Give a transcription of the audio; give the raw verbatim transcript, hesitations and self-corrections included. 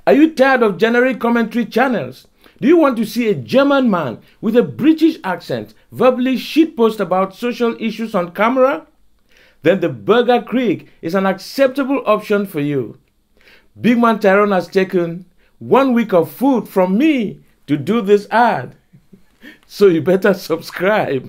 Are you tired of generic commentary channels? Do you want to see a German man with a British accent verbally shitpost about social issues on camera? Then the Burger Krieg is an acceptable option for you. Big man Tyrone has taken one week of food from me to do this ad. So you better subscribe.